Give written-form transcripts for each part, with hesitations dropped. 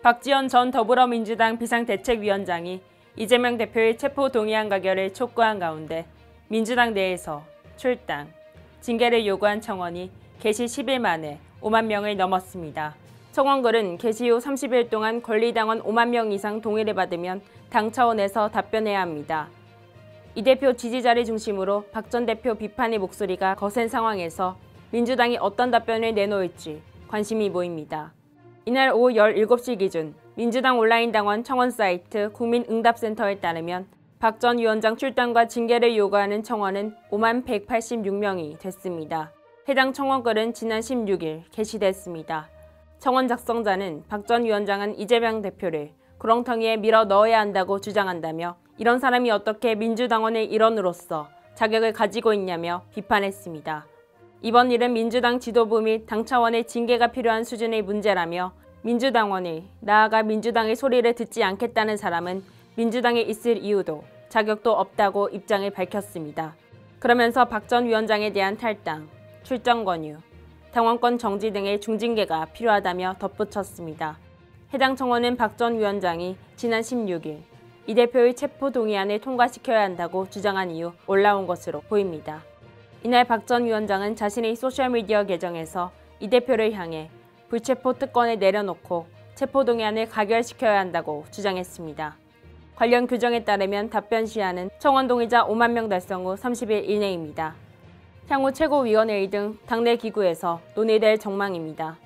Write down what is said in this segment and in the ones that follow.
박지원 전 더불어민주당 비상대책위원장이 이재명 대표의 체포 동의안 가결을 촉구한 가운데 민주당 내에서 출당, 징계를 요구한 청원이 개시 10일 만에 5만 명을 넘었습니다. 청원글은 개시 후 30일 동안 권리당원 5만 명 이상 동의를 받으면 당 차원에서 답변해야 합니다. 이 대표 지지자를 중심으로 박 전 대표 비판의 목소리가 거센 상황에서 민주당이 어떤 답변을 내놓을지 관심이 모입니다. 이날 오후 17시 기준 민주당 온라인 당원 청원 사이트 국민응답센터에 따르면 박 전 위원장 출당과 징계를 요구하는 청원은 5만 186명이 됐습니다. 해당 청원글은 지난 16일 게시됐습니다. 청원 작성자는 박 전 위원장은 이재명 대표를 구렁텅이에 밀어 넣어야 한다고 주장한다며 이런 사람이 어떻게 민주당원의 일원으로서 자격을 가지고 있냐며 비판했습니다. 이번 일은 민주당 지도부 및 당 차원의 징계가 필요한 수준의 문제라며 민주당원이 나아가 민주당의 소리를 듣지 않겠다는 사람은 민주당에 있을 이유도 자격도 없다고 입장을 밝혔습니다. 그러면서 박 전 위원장에 대한 탈당, 출정 권유, 당원권 정지 등의 중징계가 필요하다며 덧붙였습니다. 해당 청원은 박 전 위원장이 지난 16일 이 대표의 체포 동의안을 통과시켜야 한다고 주장한 이후 올라온 것으로 보입니다. 이날 박 전 위원장은 자신의 소셜미디어 계정에서 이 대표를 향해 불체포 특권을 내려놓고 체포 동의안을 가결시켜야 한다고 주장했습니다. 관련 규정에 따르면 답변 시한은 청원 동의자 5만 명 달성 후 30일 이내입니다. 향후 최고위원회의 등 당내 기구에서 논의될 전망입니다.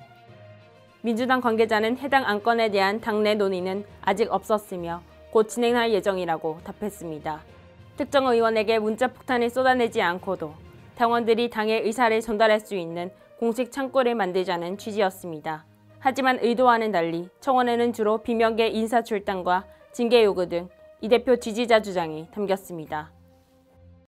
민주당 관계자는 해당 안건에 대한 당내 논의는 아직 없었으며 곧 진행할 예정이라고 답했습니다. 특정 의원에게 문자 폭탄을 쏟아내지 않고도 당원들이 당의 의사를 전달할 수 있는 공식 창구를 만들자는 취지였습니다. 하지만 의도와는 달리 청원에는 주로 비명계 인사 출당과 징계 요구 등 이 대표 지지자 주장이 담겼습니다.